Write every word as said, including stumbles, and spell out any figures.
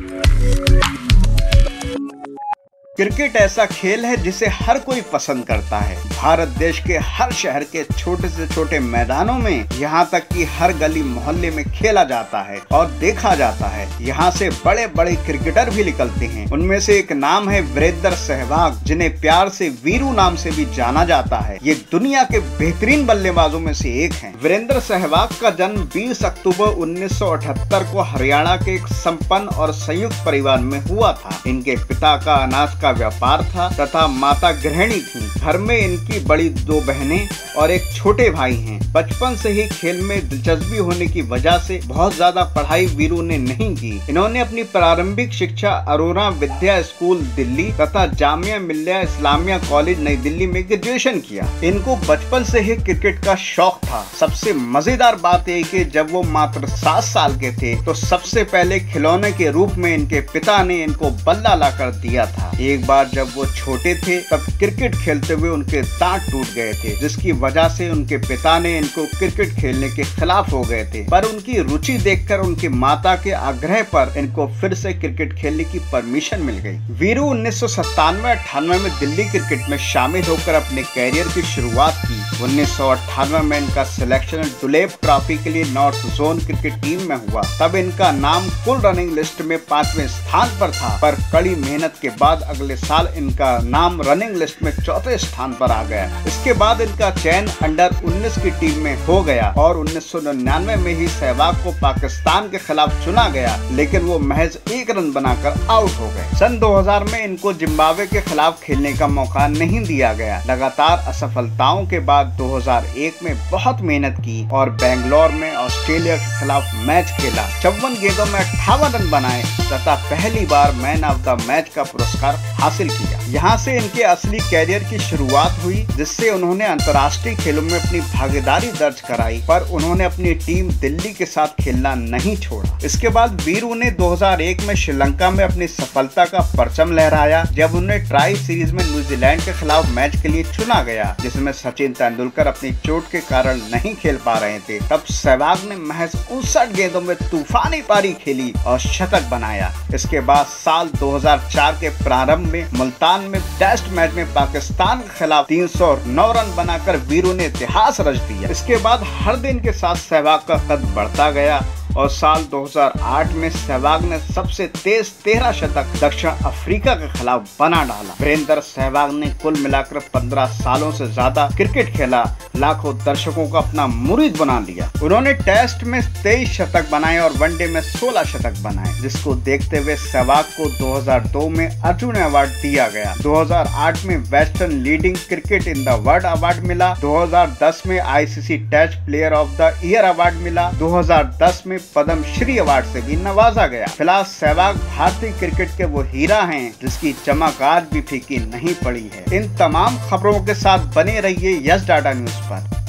Cricket ऐसा खेल है जिसे हर कोई पसंद करता है। भारत देश के हर शहर के छोटे से छोटे मैदानों में, यहाँ तक कि हर गली मोहल्ले में खेला जाता है और देखा जाता है। यहाँ से बड़े बड़े क्रिकेटर भी निकलते हैं। उनमें से एक नाम है वीरेंद्र सहवाग, जिन्हें प्यार से वीरू नाम से भी जाना जाता है। ये दुनिया के बेहतरीन बल्लेबाजों में से एक हैं। वीरेंद्र सहवाग का जन्म बीस अक्टूबर उन्नीस सौ अठहत्तर को हरियाणा के एक संपन्न और संयुक्त परिवार में हुआ था। इनके पिता का अनाज का व्यापार था तथा माता गृहिणी थी। घर में इनकी बड़ी दो बहनें और एक छोटे भाई हैं। बचपन से ही खेल में दिलचस्पी होने की वजह से बहुत ज्यादा पढ़ाई वीरू ने नहीं की। इन्होंने अपनी प्रारंभिक शिक्षा अरोरा विद्या स्कूल दिल्ली तथा जामिया मिल्लिया इस्लामिया कॉलेज नई दिल्ली में ग्रेजुएशन किया। इनको बचपन से ही क्रिकेट का शौक था। सबसे मजेदार बात यह कि जब वो मात्र सात साल के थे तो सबसे पहले खिलौने के रूप में इनके पिता ने इनको बल्ला ला कर दिया था। एक बार जब वो छोटे थे तब क्रिकेट खेलते हुए उनके दांत टूट गए थे, जिसकी वजह से उनके पिता ने इनको क्रिकेट खेलने के खिलाफ हो गए थे। पर उनकी रुचि देखकर उनकी माता के आग्रह पर इनको फिर से क्रिकेट खेलने की परमिशन मिल गई। वीरू उन्नीस सौ सत्तानवे अट्ठानवे में दिल्ली क्रिकेट में शामिल होकर अपने कैरियर की शुरुआत की। उन्नीस सौ अट्ठानवे में इनका सिलेक्शन दुलेप ट्रॉफी के लिए नॉर्थ जोन क्रिकेट टीम में हुआ। तब इनका नाम कुल रनिंग लिस्ट में पांचवें स्थान पर था, पर कड़ी मेहनत के बाद अगले साल इनका नाम रनिंग लिस्ट में चौथे स्थान पर आ गया। इसके बाद इनका चयन अंडर उन्नीस की टीम में हो गया और उन्नीस सौ निन्यानवे में ही सहवाग को पाकिस्तान के खिलाफ चुना गया, लेकिन वो महज एक रन बनाकर आउट हो गए। सन दो हज़ार में इनको जिम्बाब्वे के खिलाफ खेलने का मौका नहीं दिया गया। लगातार असफलताओं के बाद दो हज़ार एक में बहुत मेहनत की और बेंगलोर में ऑस्ट्रेलिया के खिलाफ मैच खेला। चौवन गेंदों में अट्ठावन रन बनाए तथा पहली बार मैन ऑफ द मैच का पुरस्कार हासिल किया। यहाँ से इनके असली कैरियर की शुरुआत हुई, जिससे उन्होंने अंतर्राष्ट्रीय खेलों में अपनी भागीदारी दर्ज कराई, पर उन्होंने अपनी टीम दिल्ली के साथ खेलना नहीं छोड़ा। इसके बाद वीरू ने दो हज़ार एक में श्रीलंका में अपनी सफलता का परचम लहराया, जब उन्हें ट्राई सीरीज में न्यूजीलैंड के खिलाफ मैच के लिए चुना गया, जिसमें सचिन तेंदुलकर अपनी चोट के कारण नहीं खेल पा रहे थे। तब सहवाग ने महज उनसठ गेंदों में तूफानी पारी खेली और शतक बनाया। इसके बाद साल दो हज़ार चार के प्रारंभ में मुल्तान में टेस्ट मैच में पाकिस्तान के खिलाफ तीन सौ नौ रन बनाकर वीरू ने इतिहास रच दिया। इसके बाद हर दिन के साथ सहवाग का कद बढ़ता गया और साल दो हज़ार आठ में सहवाग ने सबसे तेज तेरह शतक दक्षिण अफ्रीका के खिलाफ बना डाला। वीरेंद्र सहवाग ने कुल मिलाकर पंद्रह सालों से ज्यादा क्रिकेट खेला, लाखों दर्शकों को अपना मुरीद बना लिया। उन्होंने टेस्ट में तेईस शतक बनाए और वनडे में सोलह शतक बनाए, जिसको देखते हुए सहवाग को दो हज़ार दो में अर्जुन अवार्ड दिया गया। दो हज़ार आठ में western leading cricket in the world award मिला। दो हज़ार दस में ICC test player of the year award मिला। दो हज़ार दस में पद्म श्री अवार्ड से भी नवाजा गया। फिलहाल सहवाग भारतीय क्रिकेट के वो हीरा हैं जिसकी चमक आज भी फीकी नहीं पड़ी है। इन तमाम खबरों के साथ बने रहिए यस डाटा न्यूज पर।